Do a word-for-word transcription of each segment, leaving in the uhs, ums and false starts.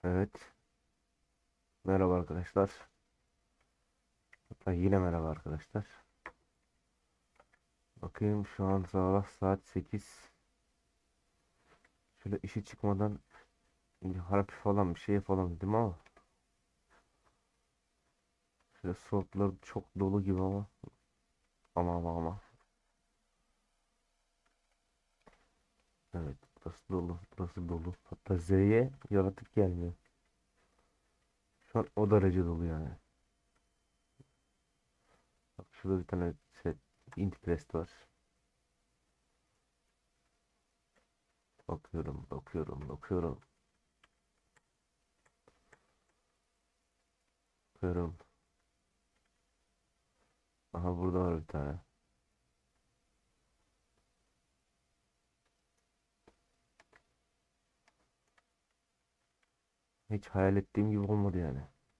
Evet. Merhaba arkadaşlar. Hatta yine merhaba arkadaşlar. Bakayım şu an sabah saat sekiz. Şöyle işe çıkmadan bir harp falan bir şey falan dedim ama şöyle slotlar çok dolu gibi ama ama ama ama. Evet, burası dolu, burası dolu. Hatta Z'ye yaratık gelmiyor. Şu an o derece dolu yani. Bak şurada bir tane set Intrest var. Bakıyorum, bakıyorum, bakıyorum, bakıyorum. Aha burada var bir tane. Hiç hayal ettiğim gibi olmadı yani.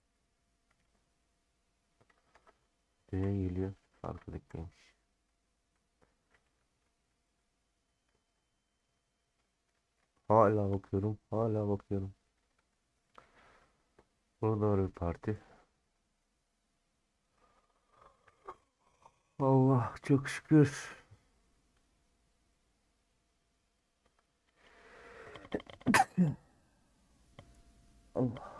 D'ye geliyor. Arkadakiymiş. Hala bakıyorum. Hala bakıyorum. Burada var bir parti. Allah çok şükür. Allah.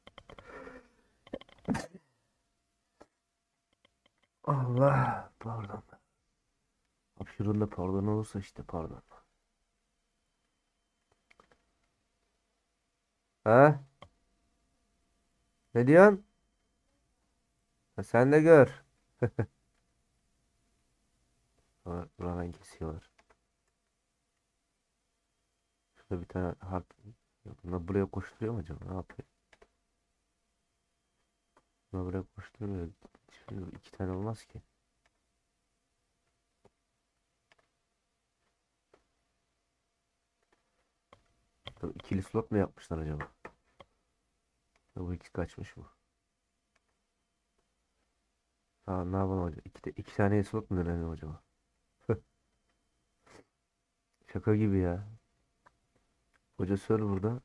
Allah. Pardon. Hapşırığında pardon olursa işte pardon. Ha? Ne diyorsun? Ha, sen de gör. Bura- Buradan kesiyorlar. Şurada bir tane harp. Bunlar buraya koşturuyor mu acaba? Ne yapıyor? Bunlar buraya koşturuyor. Şimdi iki tane olmaz ki. Tabii ikili slot mu yapmışlar acaba? Ya bu ikisi kaçmış bu. Ha, ne yapalım acaba? İki, de, iki tane slot mu dönelim acaba? Şaka gibi ya. Hoca serverda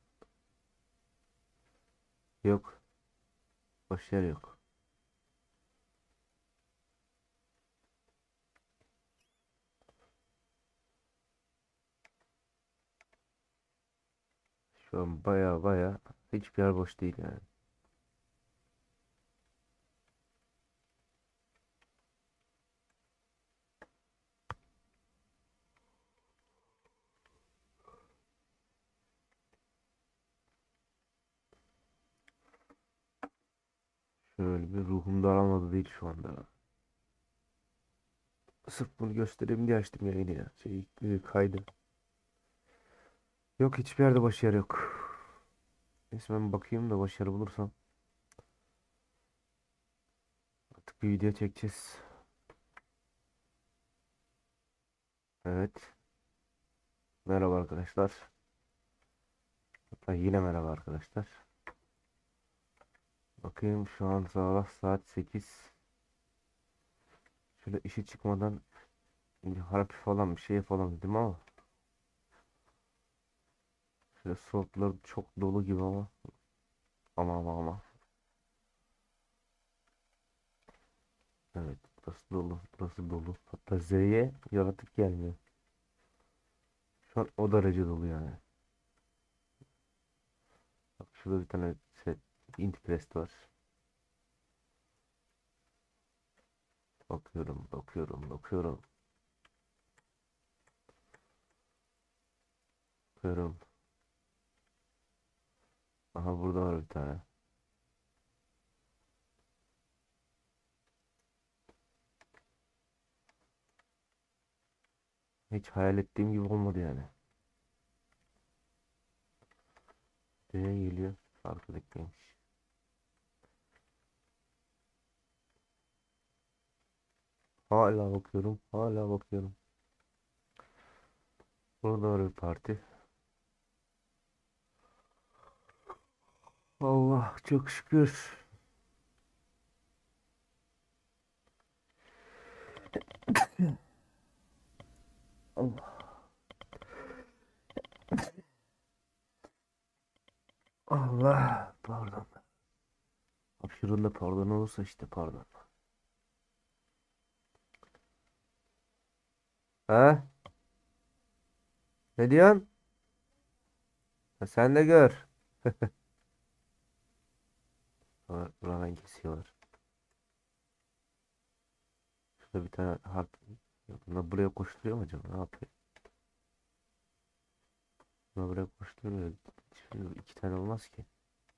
yok. Boş yer yok. Şu an baya baya hiçbir yer boş değil yani. Şöyle bir ruhum daralmadı değil şu anda. Sırf bunu göstereyim diye açtım yayını ya. Şey e, kaydı. Yok hiçbir yerde başarı yok. Neyse ben bakayım da başarı bulursam artık bir video çekeceğiz. Evet. Merhaba arkadaşlar. Hatta yine merhaba arkadaşlar. Bakayım şu an sabah saat sekiz. Şöyle işe çıkmadan bir harp falan bir şey falan dedim ama şöyle slotlar çok dolu gibi ama ama ama ama. Evet, burası dolu, burası dolu. Hatta Z'ye yaratık gelmiyor. Şu an o derece dolu yani. Bak şurada bir tane set Intrest var. Bakıyorum, bakıyorum, bakıyorum, bakıyorum. Aha burada var bir tane. Hiç hayal ettiğim gibi olmadı yani. D'ye geliyor. Arkadakiymiş. Hala bakıyorum, hala bakıyorum. Burada var bir parti. Allah çok şükür. Allah. Allah pardon. Hapşırığında pardon olursa işte pardon. Ha? Ne diyorsun? Ha, sen de gör. Bura- Buradan kesiyorlar. Şurada bir tane harp. Bunlar buraya koşturuyor mu acaba? Ne yapıyor? Bunlar buraya koşturuyor. Şimdi iki tane olmaz ki.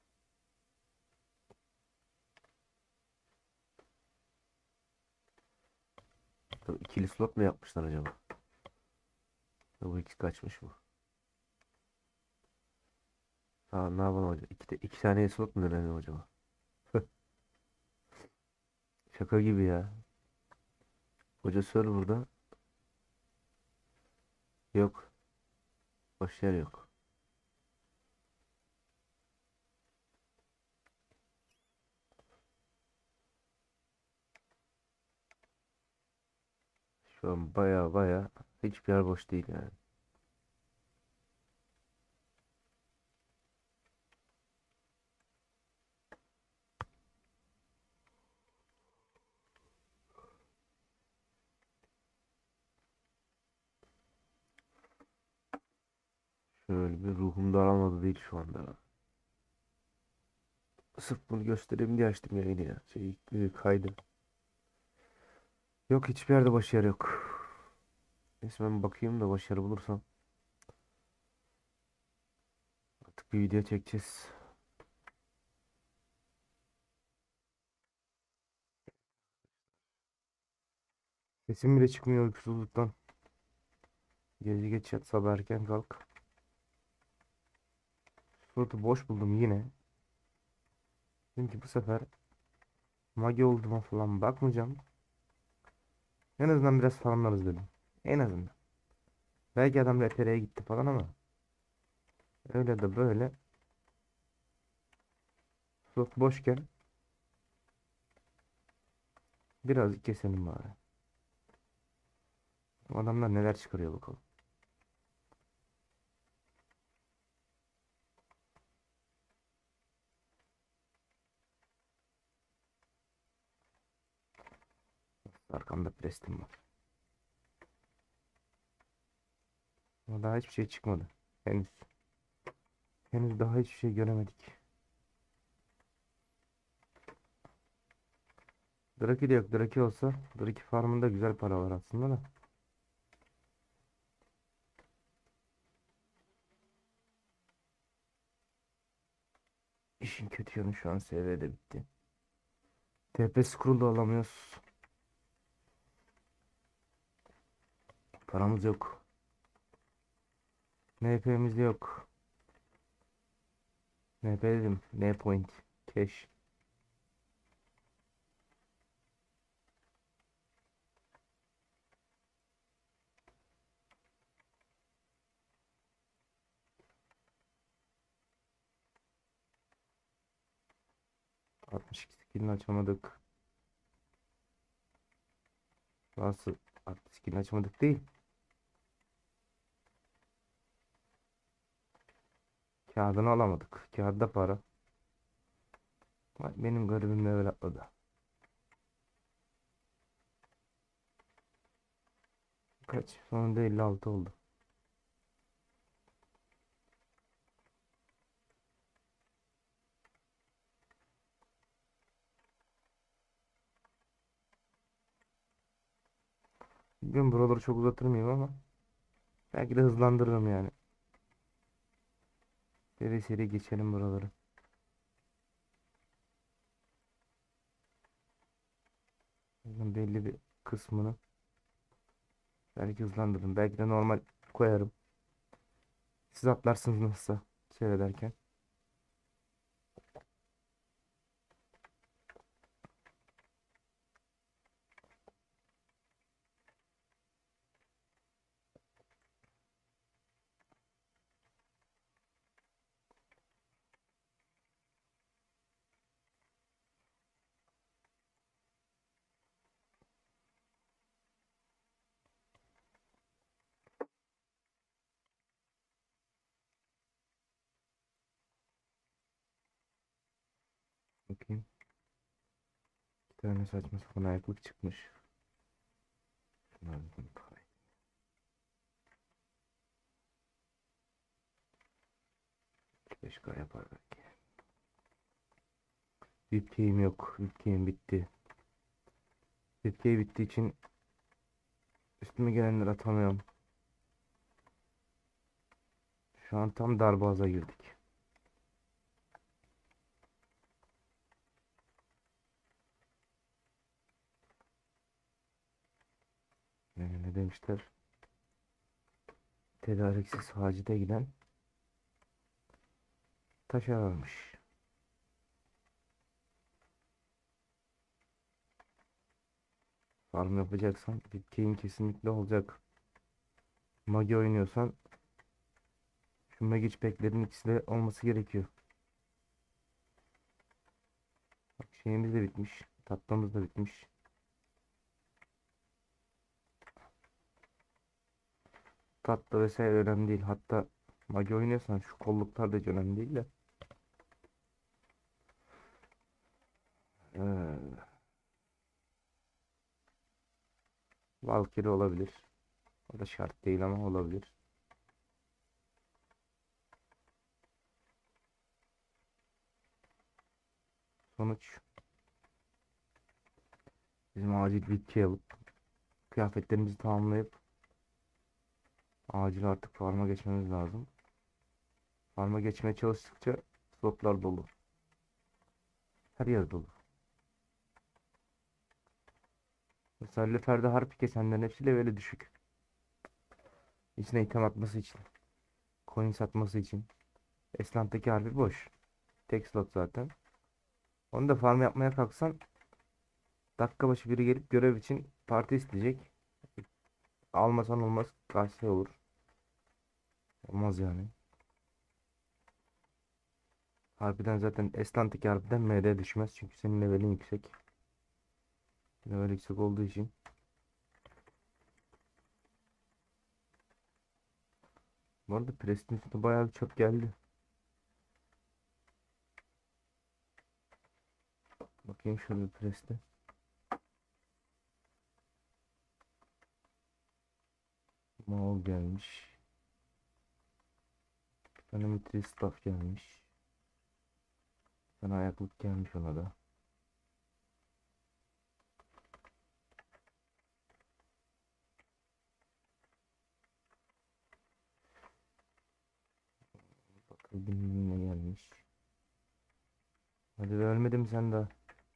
Tabii İkili slot mu yapmışlar acaba? Ya bu ikisi kaçmış mı? Ha, ne yapalım acaba? İki, de, iki tane slot mu denelim acaba? Şaka gibi ya. Hoca serverda yok. Boş yer yok. Şu an baya baya hiçbir yer boş değil yani. Şöyle bir ruhum daralmadı değil şu anda. Sırf bunu göstereyim diye açtım yayını ya. Şey e, kaydı. Yok hiçbir yerde boş yer yok. Neyse ben bakayım da boş yer bulursam artık bir video çekeceğiz. Sesim bile çıkmıyor uykusuzluktan. Gece geç yat sabah erken kalk. Slotu boş buldum yine. Dedim ki bu sefer mage olduğuma falan bakmayacağım. En azından biraz farmlarız dedim. En azından. Belki adam R T R'ye gitti falan ama öyle de böyle slot boşken birazcık keselim bari. Bu adamlar neler çıkarıyor bakalım. Arkamda prestim var. Ama daha hiçbir şey çıkmadı. Henüz. Henüz daha hiçbir şey göremedik. Draki de yok. Draki olsa Draki farmında güzel para var aslında da. İşin kötü yanı şu an S V'de bitti. T P scroll da alamıyoruz. Paramız yok. N P'miz yok. N P dedim. N point. Cash. altmış iki skillini açamadık. Nasıl altmış skillini açamadık değil. Kağıdını alamadık. Kağıtta para. Vay, benim garibim level atladı. Kaç? Sonunda elli altı oldu. Ben buraları çok uzatır mıyım ama belki de hızlandırırım yani. Seri seri geçelim buraları. Bunun belli bir kısmını belki hızlandırırım. Belki de normal koyarım. Siz atlarsınız nasılsa seyrederken. Bakayım. Bir tane saçma sapan ayaklık çıkmış. Şunu aldım. beş K yapar belki. V I P'im yok. V I P'im bitti. V I P bittiği için üstüme gelenleri atamıyorum. Şu an tam darboğaza girdik. Yani ne demişler? Tedariksiz hacide giden taş ararmış. Farm yapacaksan bitkiğin kesinlikle olacak. Magi oynuyorsan şu Magic Pack'lerin ikisi de olması gerekiyor. Bak şeyimiz de bitmiş. Tatlımız da bitmiş. Tatlı vesaire önemli değil. Hatta Magi oynuyorsan şu kolluklar da hiç önemli değil de. Ee, Valkyrie olabilir. O da şart değil ama olabilir. Sonuç bizim acil bitki alıp kıyafetlerimizi tamamlayıp acil artık farma geçmemiz lazım. Farma geçmeye çalıştıkça slotlar dolu. Her yer dolu. Mesela Lüfer'de harpi kesenlerin hepsi leveli düşük. İçine item atması için. Coin satması için. Eslant'taki harbi boş. Tek slot zaten. Onu da farm yapmaya kalksan dakika başı biri gelip görev için parti isteyecek. Almasan olmaz. Kaç şey olur. Olmaz yani. Harbiden zaten Eslant'taki harbiden M D düşmez. Çünkü senin levelin yüksek. Level yüksek olduğu için. Bu arada Preston üstüne bayağı bir çöp geldi. Bakayım şöyle bir Preste. Maul gelmiş. Bir tane Mitri Staff gelmiş. Bir tane ayaklık gelmiş ona da. Bakalım ne gelmiş. Hadi be ölmedim sen daha.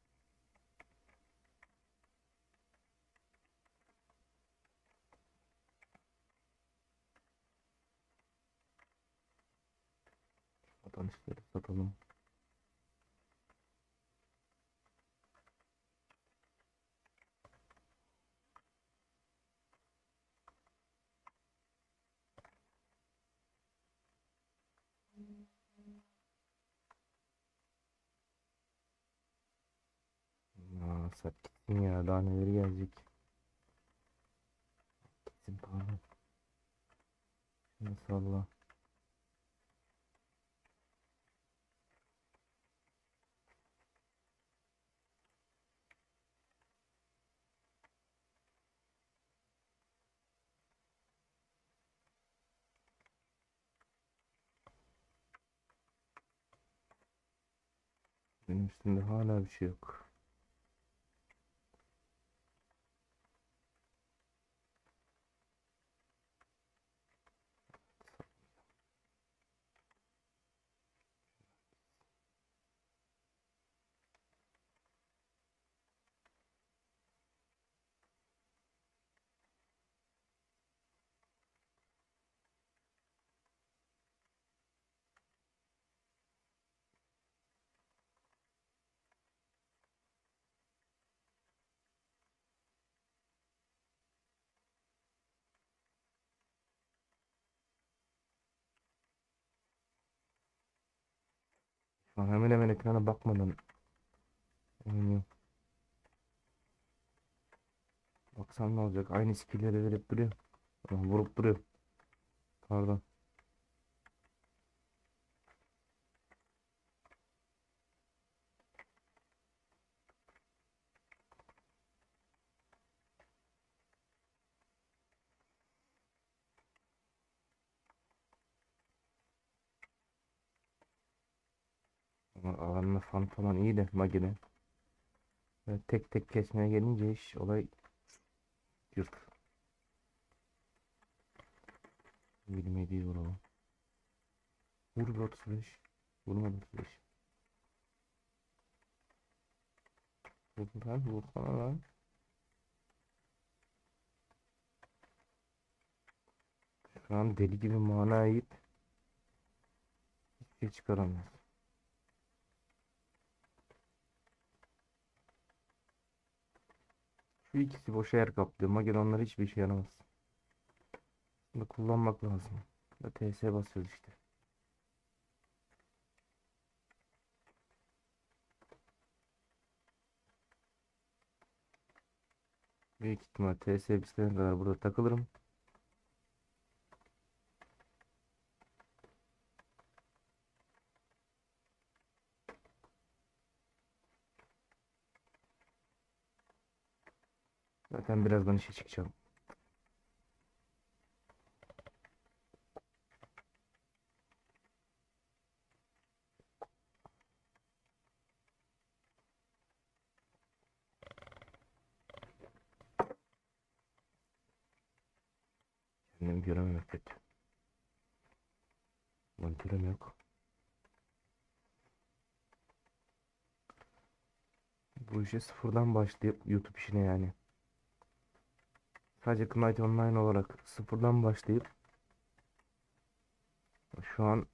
Vatanışları satalım. Aa, sat gitsin ya. Daha neleri gelecek. Gitsin pahalı. Şunu salla. Benim üstümde hala bir şey yok. Şu an hemen hemen ekrana bakmadan oynuyorum. Baksam ne olacak? Aynı skill'leri verip duruyor. Aa, vurup duruyor. Pardon. Ama alanma fan falan iyi de Magi'de. Böyle tek tek kesmeye gelince iş olay yırt. yirmi yediyi vuralım. Vur bir otuz beş. Vurmadı otuz beş. Vur lan, vursana lan. Şu an deli gibi mana yiyip hiçbir şey çıkaramıyor. Şu ikisi boşa yer kaplıyor. Magi'de onlar hiçbir işe yaramaz. Bunu kullanmak lazım. Da T S basıyoruz işte. Büyük ihtimal T S bitene kadar burada takılırım. Zaten birazdan işe çıkacağım. Kendimi görememek kötü. Monitörüm yok. Bu işe sıfırdan başlayıp YouTube işine yani. Sadece Knight Online olarak sıfırdan başlayıp şu an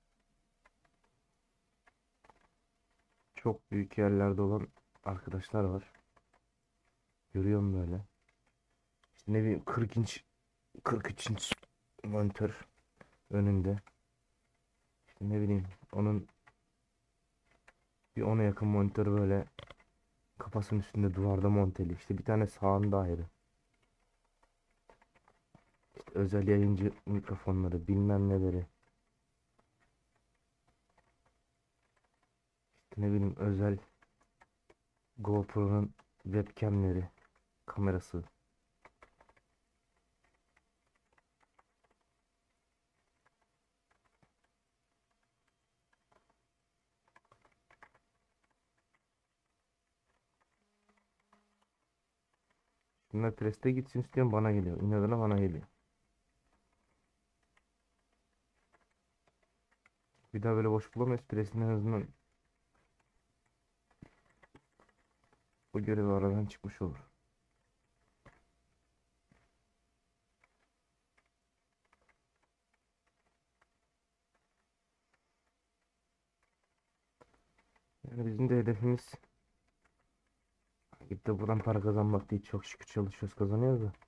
çok büyük yerlerde olan arkadaşlar var. Görüyorum böyle. İşte ne bileyim kırk inç kırk üç inç monitör önünde. İşte ne bileyim onun bir ona yakın monitör böyle kafasının üstünde duvarda monteli. İşte bir tane sağında ayrı. İşte özel yayıncı mikrofonları bilmem neleri. İşte ne bileyim özel GoPro'nun webcamleri, kamerası. Bunlar preste gitsin istiyorum bana geliyor. İnadına bana geliyor. Bir daha böyle boş bulamayız. Prestin en azından bu görevi aradan çıkmış olur. Yani bizim de hedefimiz gidip de buradan para kazanmak değil. Çok şükür çalışıyoruz kazanıyoruz da.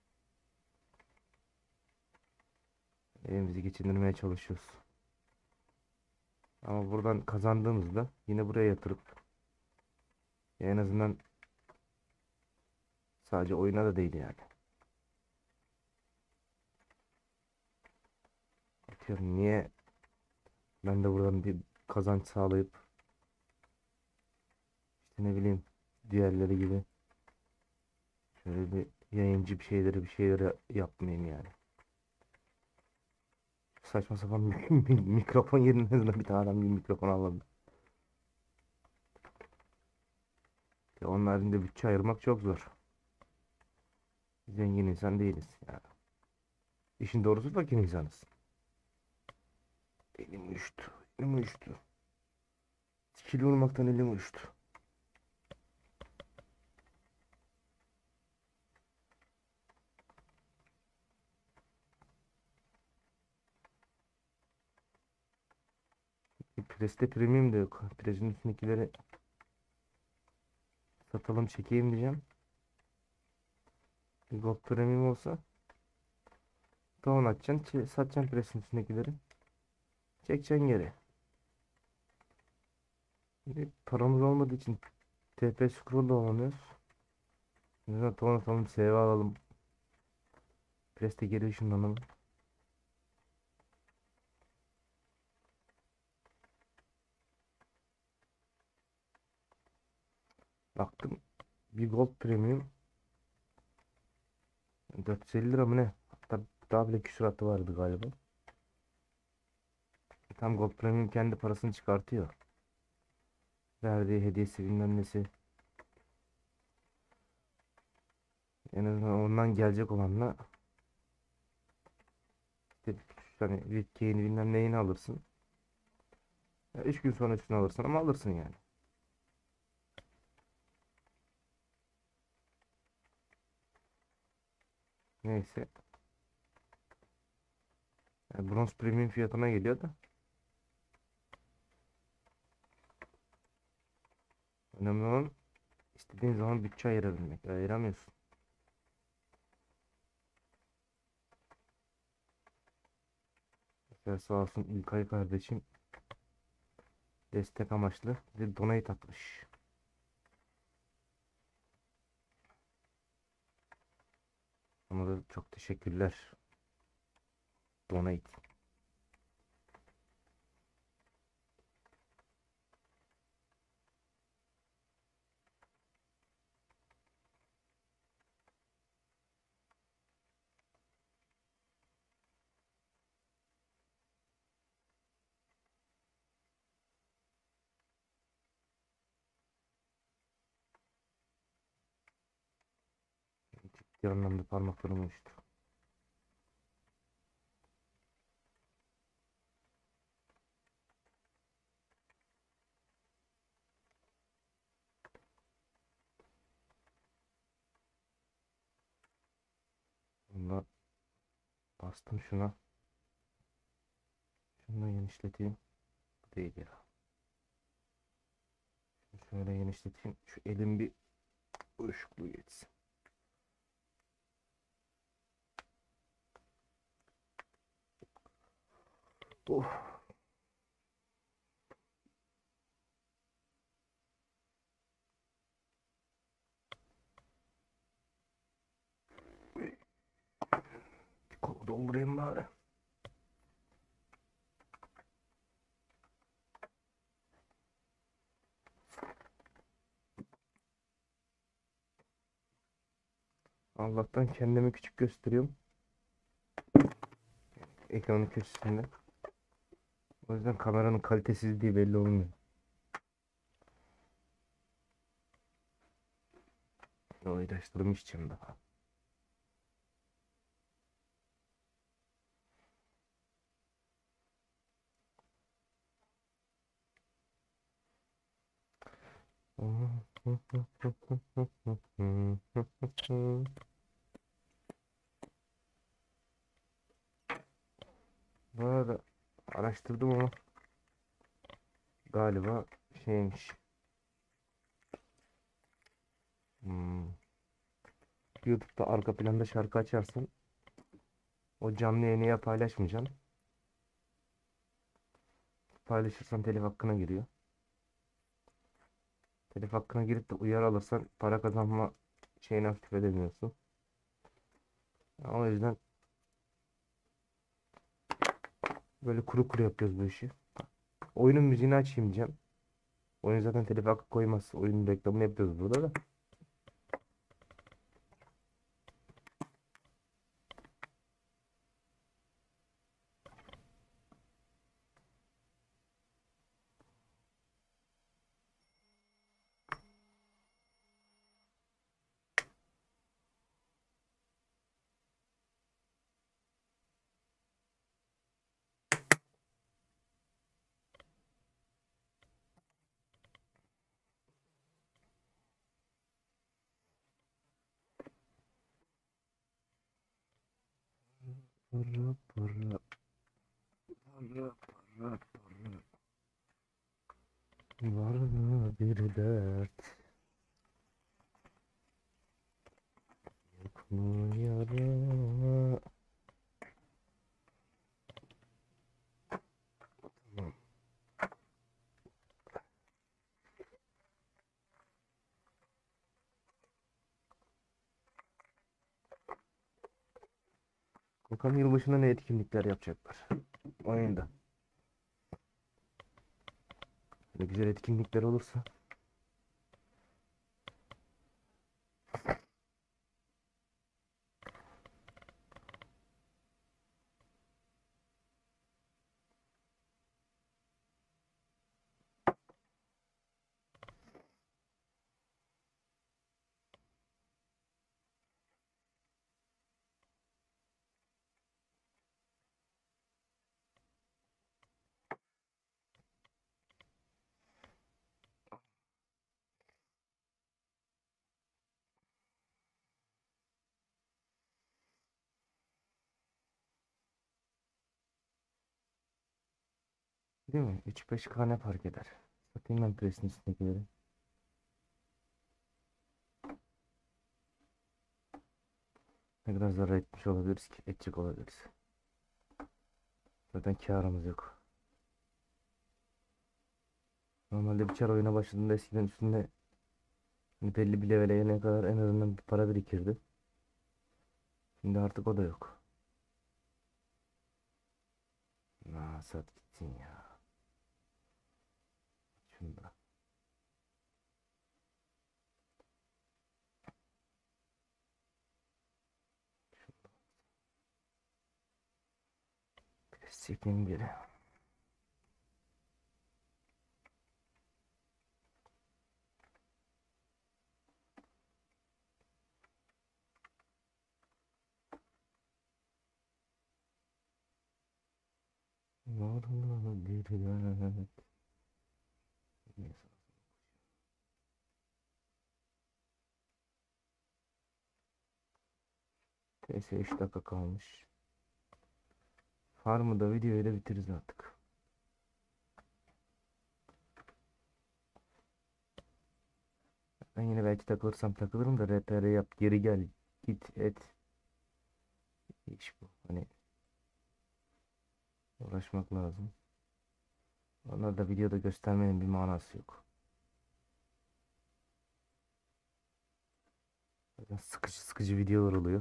Evimizi geçindirmeye çalışıyoruz. Ama buradan kazandığımızda yine buraya yatırıp ya en azından sadece oyuna da değil yani. Atıyorum niye ben de buradan bir kazanç sağlayıp işte ne bileyim diğerleri gibi şöyle bir yayıncı bir şeyleri bir şeyleri yapmayayım yani. Saçma sapan mi- mikrofon yerine en azından bir tane adam gibi mikrofon alalım. Ya onun haricinde bütçe ayırmak çok zor. Zengin insan değiliz ya. İşin doğrusu fakir insanız. Elim uyuştu. Elim uyuştu. Skill vurmaktan elim uyuştu. Preste premium da yok. Presin üstündekileri satalım çekeyim diyeceğim. Bir Gold premium olsa tavan açacaksın. çe- Satacaksın presin üstündekileri. Çekeceksin geri. Bir paramız olmadığı için T P scroll da alamıyoruz. Neden tavan atalım, S V alalım. Preste geri ışınlanalım. Baktım bir Gold premium dört yüz elli lira mı ne? Hatta daha bile küsuratı vardı galiba. Tam Gold Premium kendi parasını çıkartıyor. verdiği hediyesi bilmem nesi. En azından ondan gelecek olanla işte hani Ritke'ini bilmem neyini alırsın. Ya üç gün sonra üstüne alırsın ama alırsın yani. Neyse. Yani bronz premium fiyatına geliyor da. Önemli olan istediğin zaman bütçe ayırabilmek. Ayıramıyorsun. Mesela sağ olsun İlkay kardeşim destek amaçlı bir donate atmış. Ona da çok teşekkürler. Donate. Ciddi anlamda parmaklarım uyuştu. Bunda bastım şuna. Şunu da genişleteyim. Bu değil ya. Şunu şöyle genişleteyim. Şu elim bir uyuşukluğu geçsin. Oh. Bir kolu doldurayım bari. Allah'tan kendimi küçük gösteriyorum. Ekranın köşesinde. O yüzden kameranın kalitesizliği belli olmuyor. O ilaçlarımı içeceğim daha. Bu arada araştırdım ama galiba şeymiş. Hmm. YouTube'da arka planda şarkı açarsan o canlı yayını ya paylaşmayacaksın. Paylaşırsan telif hakkına giriyor. Telif hakkına girip de uyarı alırsan para kazanma şeyini aktif edemiyorsun. O yüzden böyle kuru kuru yapıyoruz bu işi. Oyunun müziğini açayım diyeceğim. Oyun zaten telif hakkı koymaz. Oyunun reklamını yapıyoruz burada da. Para para para para para. Var mı bir dert? Yok mu yara? Tamam. Bakalım yılbaşında ne etkinlikler yapacaklar. Oyunda. Böyle güzel etkinlikler olursa Değil mi? üç beş K ne fark eder? Satayım ben presin üstündekileri. Ne kadar zarar etmiş olabiliriz ki? Edecek olabiliriz. Zaten karımız yok. Normalde bir çar oyuna başladığında eskiden üstünde hani belli bir levele gelene kadar en azından bir para birikirdi. Şimdi artık o da yok. Aa, sat gitsin ya. Şunu da. Pres çekeyim geri. Varlığı bir dert. Neyse. T S üç dakika kalmış. Farmı da videoyu da bitiririz artık. Ben yine belki takılırsam takılırım da R P R yap geri gel git et. İş bu. Hani uğraşmak lazım. Onları da videoda göstermenin bir manası yok. Zaten sıkıcı sıkıcı videolar oluyor.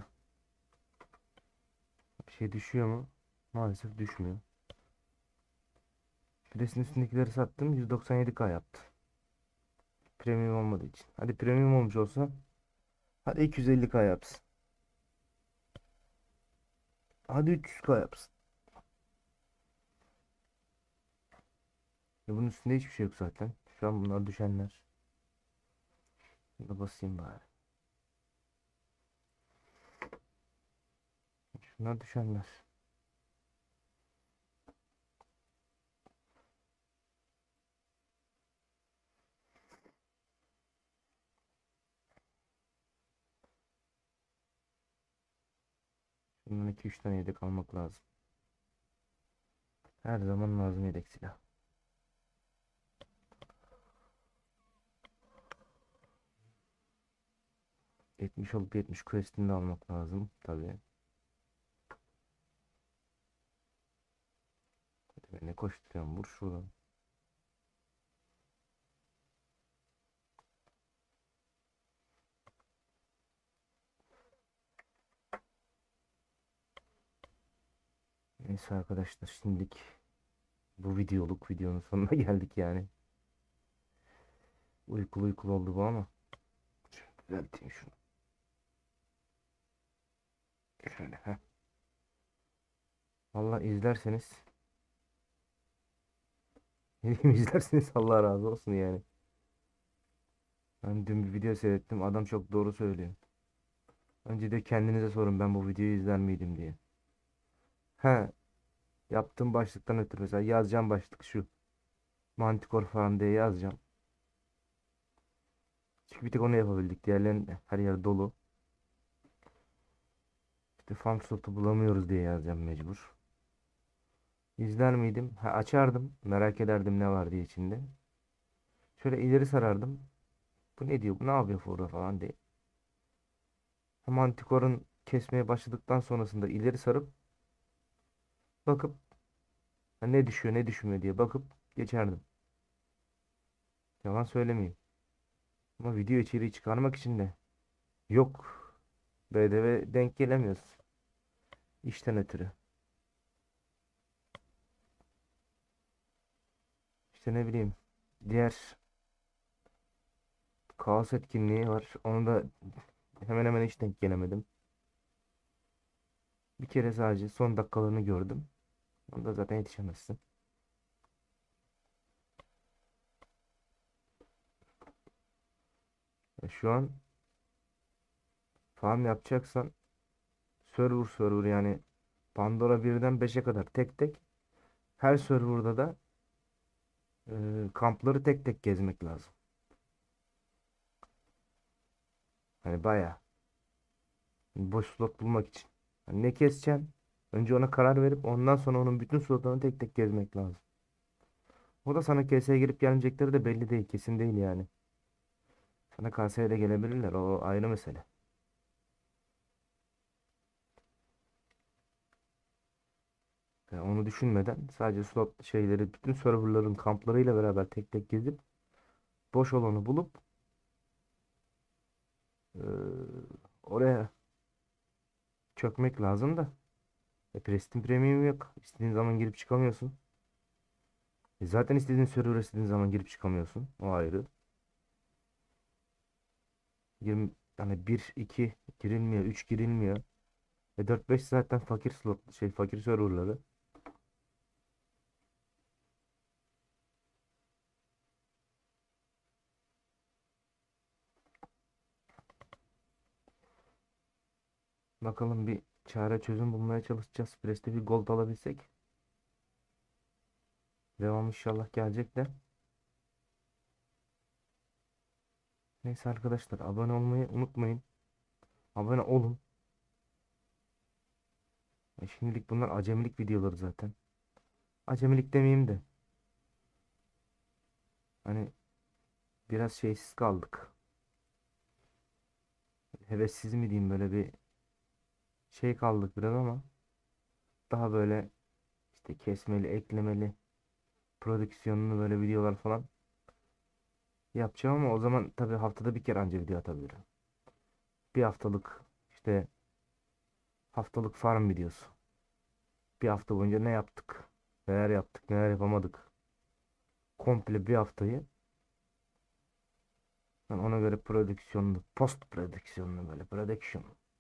Bir şey düşüyor mu? Maalesef düşmüyor. Filesin üstündekileri sattım. yüz doksan yedi K yaptı. Premium olmadığı için. Hadi premium olmuş olsa. Hadi iki yüz elli K yapsın. Hadi üç yüz K yapsın. Ya bunun üstünde hiçbir şey yok zaten. Şu an bunlar düşenler. Şuna basayım bari. Şunlar düşenler. Şundan iki üç tane yedek almak lazım. Her zaman lazım yedek silah. yetmiş olup yetmiş quest'ini de almak lazım. Tabii. Hadi be, ne koşturuyorum. Vur şuradan. Neyse arkadaşlar, şimdilik bu videoluk videonun sonuna geldik yani. Uykulu uykulu oldu bu ama. Şöyle düzelteyim şunu. Şöyle. Heh. Vallahi izlerseniz ne diyeyim, izlerseniz Allah razı olsun yani. Ben dün bir video seyrettim. Adam çok doğru söylüyor. Önce de kendinize sorun, ben bu videoyu izler miydim diye. He, yaptığım başlıktan ötürü mesela yazacağım başlık şu. Mantikor falan diye yazacağım. Çünkü bir tek onu yapabildik. Diğerlerinin her yer dolu. İşte farm slotu bulamıyoruz diye yazacağım mecbur. İzler miydim? Ha, açardım. Merak ederdim ne var diye içinde. Şöyle ileri sarardım. Bu ne diyor? Bu ne yapıyor burada falan diye. Manticore'un kesmeye başladıktan sonrasında ileri sarıp bakıp ha, ne düşüyor ne düşmüyor diye bakıp geçerdim. Yalan söylemeyeyim. Ama video içeriği çıkarmak için de yok. B D V denk gelemiyoruz. İşten ötürü. İşte ne bileyim. Diğer kaos etkinliği var. Onu da hemen hemen hiç denk gelemedim. Bir kere sadece son dakikalarını gördüm. Onda zaten yetişemezsin. E, şu an farm yapacaksan server server yani Pandora birden beşe kadar tek tek her serverda da e, kampları tek tek gezmek lazım. Hani baya boş slot bulmak için. Hani ne keseceksin? Önce ona karar verip ondan sonra onun bütün slotlarını tek tek gezmek lazım. O da sana K S'ye girip gelmeyecekleri de belli değil. Kesin değil yani. Sana K S'ye de gelebilirler. O ayrı mesele. Yani onu düşünmeden sadece slot şeyleri bütün serverların kamplarıyla beraber tek tek gezip boş olanı bulup eee, oraya çökmek lazım da. E, Preston Premium yok. İstediğin zaman girip çıkamıyorsun. E, zaten istediğin server'a istediğin zaman girip çıkamıyorsun. O ayrı. yirmi, hani bir iki girilmiyor. Üç girilmiyor. E dört beş zaten fakir slot şey fakir serverları. Bakalım bir çare çözüm bulmaya çalışacağız. Preste bir gold alabilsek. Devam inşallah gelecek de. Neyse arkadaşlar abone olmayı unutmayın. Abone olun. E şimdilik bunlar acemilik videoları zaten. Acemilik demeyeyim de. Hani biraz şeysiz kaldık. Hevessiz mi diyeyim böyle bir şey kaldık biraz ama daha böyle işte kesmeli, eklemeli, prodüksiyonlu böyle videolar falan yapacağım ama o zaman tabii haftada bir kere anca video atabilirim. Bir haftalık işte haftalık farm videosu. Bir hafta boyunca ne yaptık? Neler yaptık, neler yapamadık? Komple bir haftayı ben ona göre prodüksiyonlu, post prodüksiyonlu böyle production.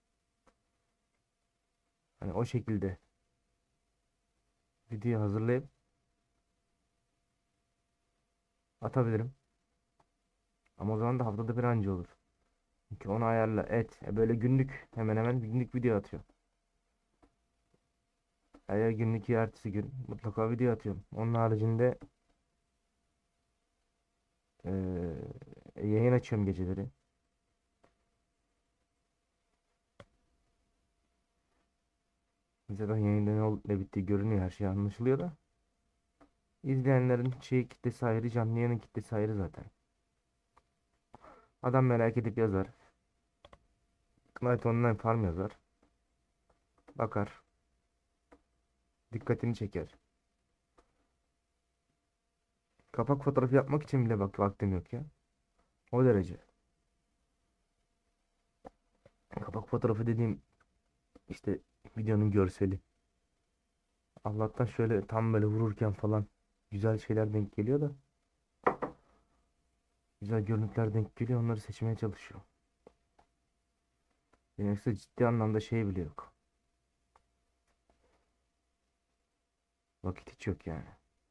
Hani o şekilde video hazırlayıp atabilirim. Ama o zaman da haftada bir anca olur. Çünkü onu ayarla et. E böyle günlük hemen hemen günlük video atıyor. Eğer günlük ya ertesi gün mutlaka video atıyorum. Onun haricinde eee, yayın açıyorum geceleri. Zaten yayında ne olup ne bittiği görünüyor. Her şey anlaşılıyor da. İzleyenlerin şey kitlesi ayrı, canlı yayının kitlesi ayrı zaten. Adam merak edip yazar. Knight Online Farm yazar. Bakar. Dikkatini çeker. Kapak fotoğrafı yapmak için bile bak vaktim yok ya. O derece. Kapak fotoğrafı dediğim işte videonun görseli. Allah'tan şöyle tam böyle vururken falan güzel şeyler denk geliyor da. Güzel görüntüler denk geliyor. Onları seçmeye çalışıyor. Benim ise ciddi anlamda şey bile yok. Vakit hiç yok yani.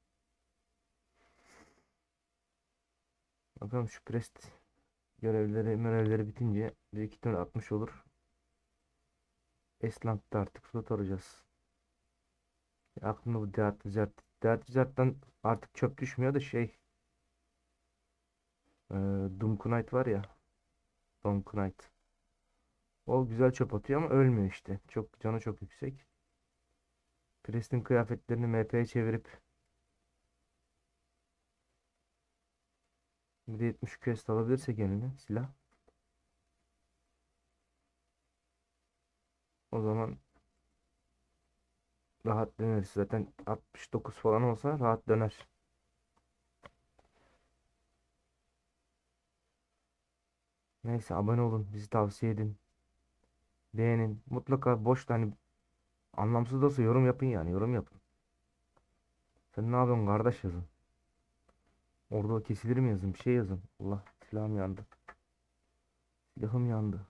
Bakalım şu prest görevleri görevleri bitince büyük ihtimal atmış olur. Esland'da artık slot arayacağız. Ya aklımda bu Deat Wizard. Deat Wizard'dan artık çöp düşmüyor da şey e, Doom Knight var ya. Doom Knight. O güzel çöp atıyor ama ölmüyor işte. Çok canı çok yüksek. Prest'in kıyafetlerini M P'ye çevirip bir de yetmiş quest alabilirsek eline silah. O zaman rahat döneriz. Zaten altmış dokuz falan olsa rahat döner. Neyse abone olun. Bizi tavsiye edin. Beğenin. Mutlaka boş hani anlamsız da olsa yorum yapın yani. Yorum yapın. Sen ne yapıyorsun kardeş yazın. Orada o kesilir mi yazın? Bir şey yazın. Allah silahım yandı. Silahım yandı.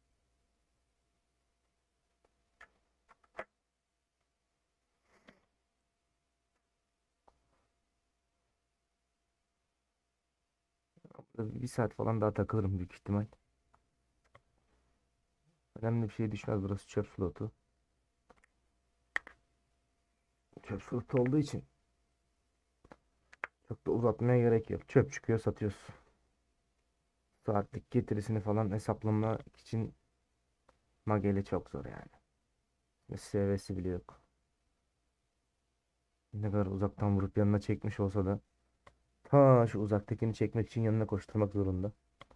Burada bir saat falan daha takılırım büyük ihtimal. Önemli bir şey düşmez. Burası çöp slotu. Çöp slotu olduğu için çok da uzatmaya gerek yok. Çöp çıkıyor satıyoruz. Saatlik getirisini falan hesaplamak için Mage'yle çok zor yani. Ve S V'si bile yok. Ne kadar uzaktan vurup yanına çekmiş olsa da Ta şu uzaktakini çekmek için yanına koşturmak zorunda.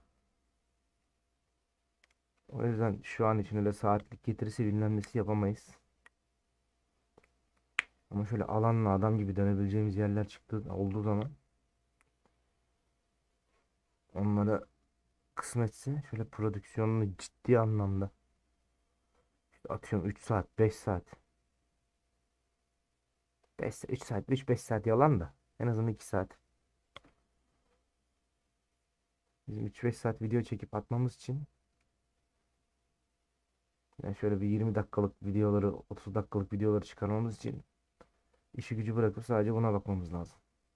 O yüzden şu an için öyle saatlik getirisi bilmem nesi yapamayız. Ama şöyle alanla adam gibi dönebileceğimiz yerler çıktı olduğu zaman onlara kısmetse şöyle prodüksiyonunu ciddi anlamda işte atıyorum üç saat beş saat beş üç saat üç beş saat yalan da en azından iki saat. Bizim üç beş saat video çekip atmamız için yani şöyle bir yirmi dakikalık videoları otuz dakikalık videoları çıkarmamız için işi gücü bırakıp sadece buna bakmamız lazım.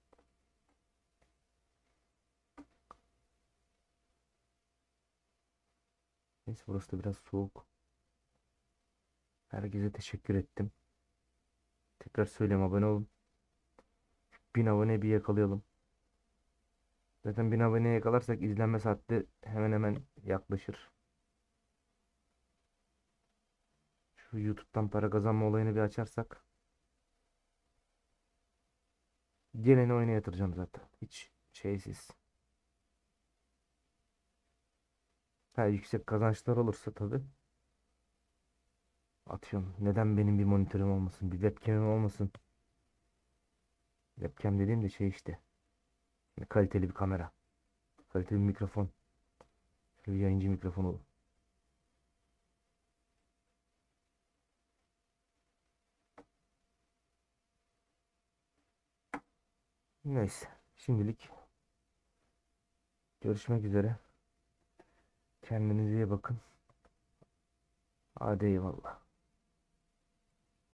Neyse burası da biraz soğuk. Herkese teşekkür ettim. Tekrar söyleyeyim, abone olun. bin abone bir yakalayalım. Zaten bin abone yakalarsak izlenme saati hemen hemen yaklaşır. Şu YouTube'dan para kazanma olayını bir açarsak geleni oyuna yatıracağım zaten. Hiç şeysiz. Ha, yüksek kazançlar olursa tabii. Atıyorum. Neden benim bir monitörüm olmasın, bir webcam'im olmasın. Webcam dediğim de şey işte. Yani kaliteli bir kamera. Kaliteli bir mikrofon. Şöyle bir yayıncı mikrofonu. Neyse. Şimdilik görüşmek üzere. Kendinize iyi bakın. Hadi eyvallah.